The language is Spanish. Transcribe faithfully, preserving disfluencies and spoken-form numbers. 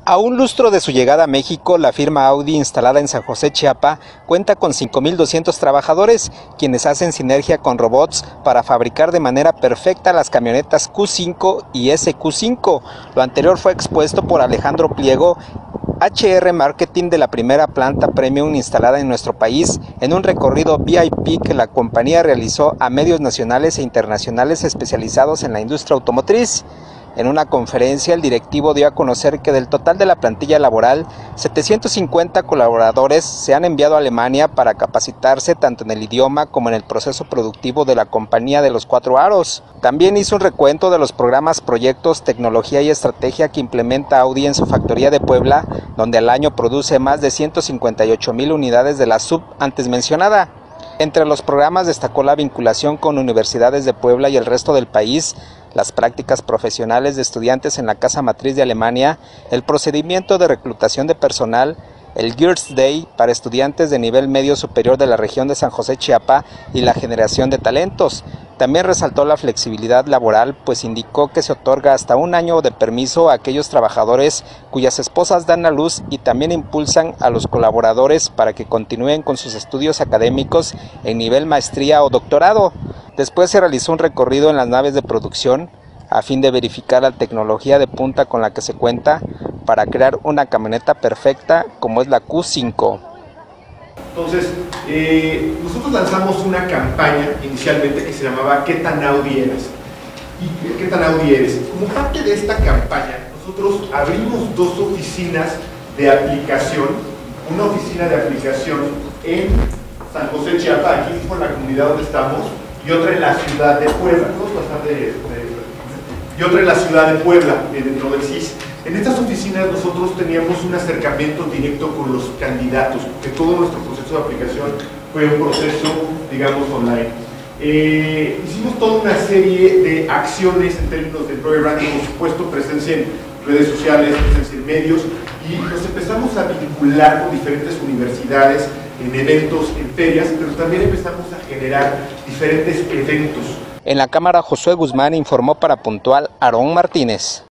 A un lustro de su llegada a México, la firma Audi, instalada en San José, Chiapas, cuenta con cinco mil doscientos trabajadores, quienes hacen sinergia con robots para fabricar de manera perfecta las camionetas Q cinco y S Q cinco. Lo anterior fue expuesto por Alejandro Pliego, H R Marketing de la primera planta premium instalada en nuestro país, en un recorrido V I P que la compañía realizó a medios nacionales e internacionales especializados en la industria automotriz. En una conferencia, el directivo dio a conocer que del total de la plantilla laboral, setecientos cincuenta colaboradores se han enviado a Alemania para capacitarse tanto en el idioma como en el proceso productivo de la compañía de los cuatro aros. También hizo un recuento de los programas, proyectos, tecnología y estrategia que implementa Audi en su factoría de Puebla, donde al año produce más de ciento cincuenta y ocho mil unidades de la sub antes mencionada. Entre los programas destacó la vinculación con universidades de Puebla y el resto del país, las prácticas profesionales de estudiantes en la casa matriz de Alemania, el procedimiento de reclutación de personal, el Girls Day para estudiantes de nivel medio superior de la región de San José, Chiapas, y la generación de talentos. También resaltó la flexibilidad laboral, pues indicó que se otorga hasta un año de permiso a aquellos trabajadores cuyas esposas dan a luz, y también impulsan a los colaboradores para que continúen con sus estudios académicos en nivel maestría o doctorado. Después se realizó un recorrido en las naves de producción a fin de verificar la tecnología de punta con la que se cuenta para crear una camioneta perfecta como es la Q cinco. Entonces, eh, nosotros lanzamos una campaña inicialmente que se llamaba ¿Qué tan Audi eres? ¿Y qué tan Audi eres? Como parte de esta campaña, nosotros abrimos dos oficinas de aplicación, una oficina de aplicación en San José, Chiapas, aquí mismo en la comunidad donde estamos, y otra en la ciudad de Puebla, ¿no? de, de, y otra en la ciudad de Puebla, dentro del C I S. En estas oficinas nosotros teníamos un acercamiento directo con los candidatos, porque todo nuestro proceso de aplicación fue un proceso, digamos, online. Eh, hicimos toda una serie de acciones en términos de employer branding, por supuesto, presencia en redes sociales, presencia en medios, y nos empezamos a vincular con diferentes universidades, en eventos, en ferias, pero también empezamos a generar diferentes eventos. En la cámara, Josué Guzmán informó para Puntual Aarón Martínez.